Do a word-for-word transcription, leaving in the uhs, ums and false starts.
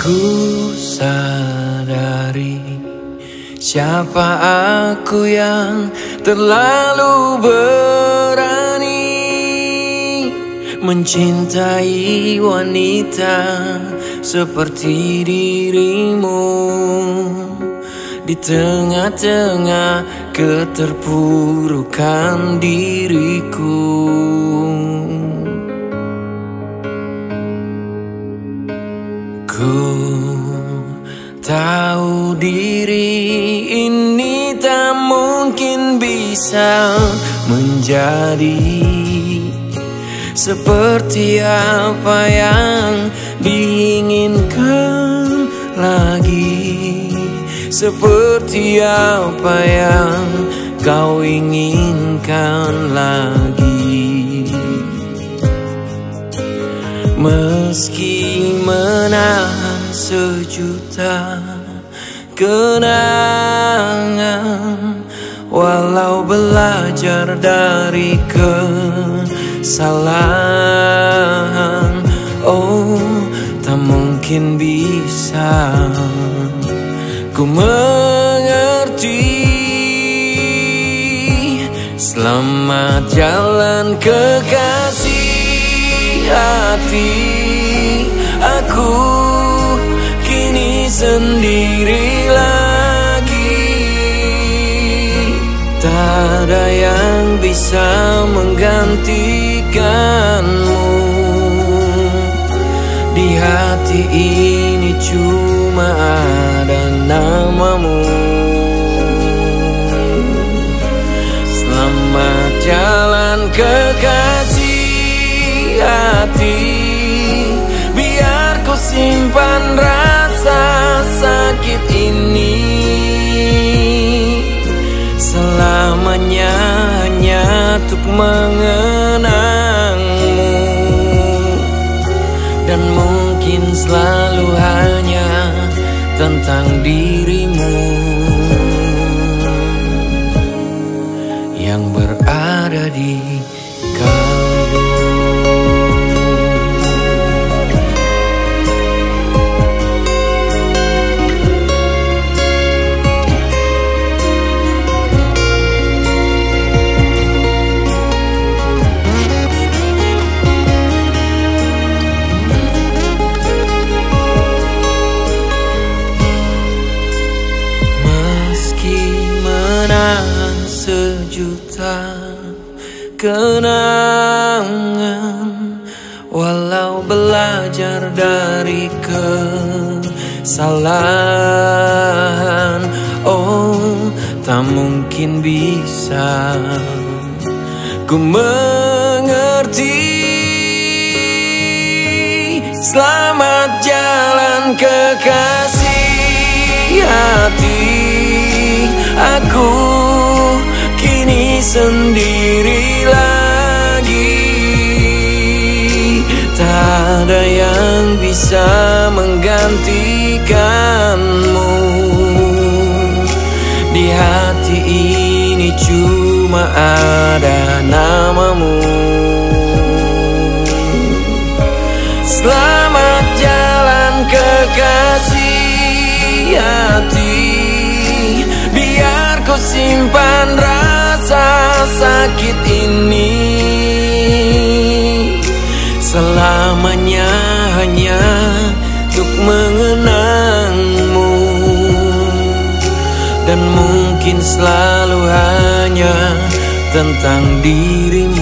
Ku sadari siapa aku yang terlalu berani mencintai wanita seperti dirimu. Di tengah-tengah keterpurukan diriku, ku tahu diri ini tak mungkin bisa menjadi seperti apa yang diinginkan lagi, seperti apa yang kau inginkan lagi. Meski menahan sejuta kenangan, walau belajar dari kesalahan, oh tak mungkin bisa ku mengerti. Selamat jalan kekasih hati, aku kini sendiri lagi. Tak ada yang bisa menggantikanmu. Di hati ini cuma ada namamu. Selamat jalan kekasih hati, biar ku simpan rasa sakit ini selamanya hanya untuk mengenangmu. Dan mungkin selalu hanya tentang dirimu yang berada di kalbu. Sejuta kenangan, walau belajar dari kesalahan, oh tak mungkin bisa ku mengerti. Selamat jalan kekasih hati, aku kini sendiri lagi. Tak ada yang bisa menggantikanmu. Di hati ini cuma ada namamu. Selamat jalan kekasih hati, biar ku simpan rasa sakit ini selamanya hanya untuk mengenangmu. Dan mungkin selalu hanya tentang dirimu.